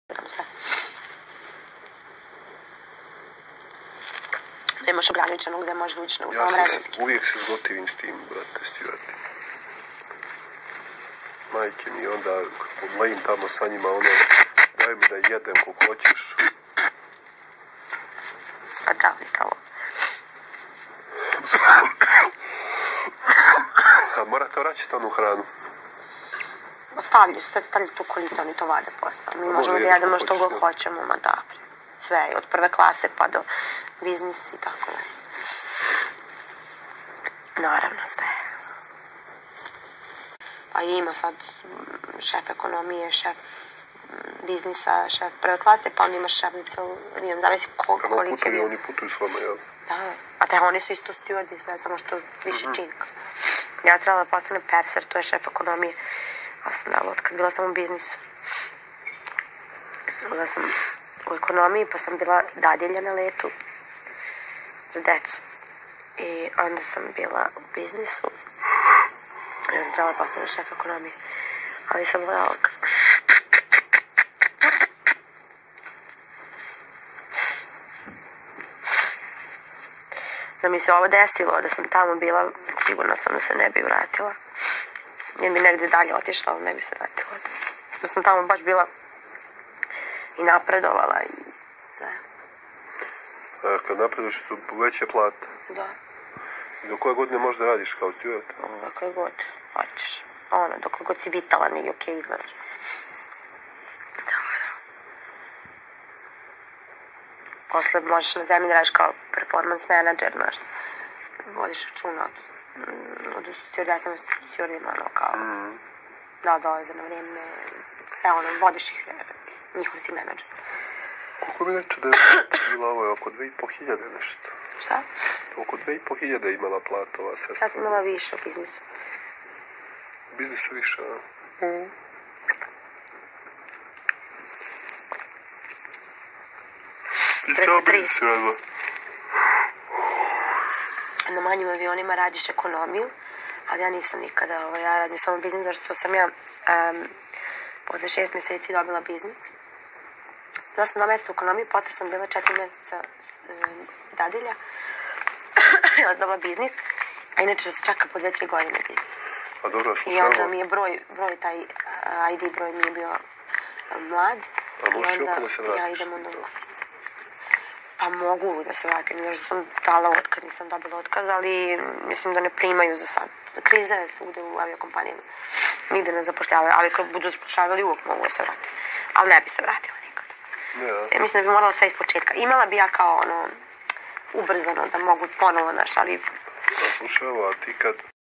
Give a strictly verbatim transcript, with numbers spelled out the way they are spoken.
Sve. Nemaš ograničeno gde možeš ući u samom vremenski. Ja uvijek se zgotivim s tim, brate, stjuvati. Majke mi, onda lejim tamo sa njima, ono, daj mi da jedem koliko hoćeš. A da li to? A morate vraćati onu hranu. Ostavili su, sve stavili tu kolicu, oni to vade posle. Mi možemo da jedemo što god hoćemo, ma da. Sve, od prve klase pa do biznis i tako da. Naravno, sve. Pa ima sad šef ekonomije, šef biznisa, šef prve klase, pa onda imaš šef za celu avion. Zavisi koliko Kako koliki putuju, avion. oni putuju s vama, jel? Da, a te oni su isto stjuardi, sve samo što više činka. Ja sam trebala da postanem perser, to je šef ekonomije. Ja sam dala otkad, bila sam u biznisu. Bila sam u ekonomiji, pa sam bila dadilja na letu za decu. I onda sam bila u biznisu. Ja sam trebala da postanem šef ekonomije. Ali sam bila otkad. Da mi se ovo desilo, da sam tamo bila, sigurno sam da se ne bi vratila. Jer bi negdje dalje otišla, ali ne bi se vratila. Da sam tamo baš bila i napredovala i sve. A kad napreduješ su veće plate. Da. I do koje godine možda radiš kao stjuard? Dokle god hoćeš. Ono, dokle god si vitalan i okej izgledaš. Posle možeš na zemlji da radiš kao performance manager, znaš. Vodiš računa od, od stjuardesama stjuardima, ono, kao Mm. da dolaze na vrijeme, sve ono, vodiš ih, njihov si menadžer. Koliko mi neće da je bila ovo, oko dve i po hiljade nešto? Šta? Oko dve i po hiljade imala plata ova sestra. Sad sam imala više u biznisu. U biznisu više, a? Mm. I Preko samo tri. biznis si radila? Na manjim avionima radiš ekonomiju, ali ja nisam nikada, ovo, ja radim samo biznis, zašto sam ja um, posle šest mjeseci dobila biznis. Bila sam dva mjeseca u ekonomiji, posle sam bila četiri mjeseca um, dadilja. Ja sam dobila biznis, a inače se čeka po dve, tri godine biznis. A dobro, I onda slušamo. mi je broj, broj taj uh, I D broj mi je bio uh, mlad. A I možeš i onda opet da se ja vratiš? idem onda u Pa mogu da se vratim, jer sam dala otkaz, nisam dobila otkaz, ali mislim da ne primaju za sad. Kriza je svugde u aviokompanijama. Nigde ne zapošljavaju, ali kad budu zapošljavali uvijek mogu da se vratim. Ali ne bi se vratila nikad. Ne, Ja mislim da bi morala sve iz početka. Imala bi ja kao ono, ubrzano da mogu ponovo, znaš, ali a slušaj, evo, a ti kad